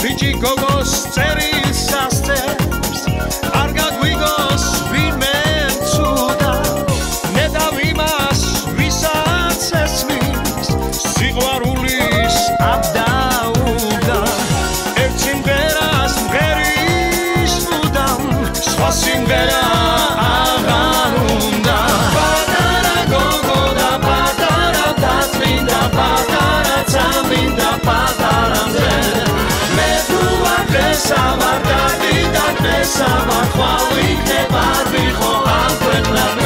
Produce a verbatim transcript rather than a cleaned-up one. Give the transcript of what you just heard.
ბიჭი გოგოს წერილს ასწერს კარგად ვიგოს ვინმე ცუდა ნედავ იმას ვისაც ესმის სიყვარულის აბდაუდა ერთ სიმღერას მღერის მუდამ სხვა სიმღერა აღარ უნდა პატარა გოგო და პატარა დაწმინდა პატარა წამინდა პატარა მზე მე თუ არ დღესავარ და დიდად დღესავარ ხვალ იქნებ არ ვიყო ამ ქვეყნად